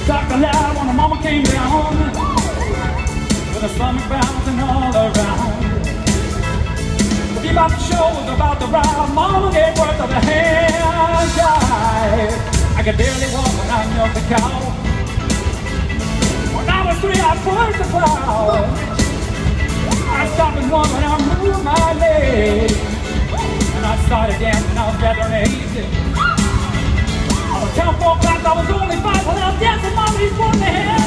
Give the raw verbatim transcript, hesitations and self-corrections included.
Stuck alive when the mama came down, with her stomach bouncing all around. The about the show was about to ride. Mama gave birth of a hand jive. I could barely walk when I milked the cow. When I was three, I pushed the plow. I stopped and one when I moved my leg, and I started dancing. I was gathering age. I was ten, four o'clock. I was only five when I was dancing. Mommy's one hand.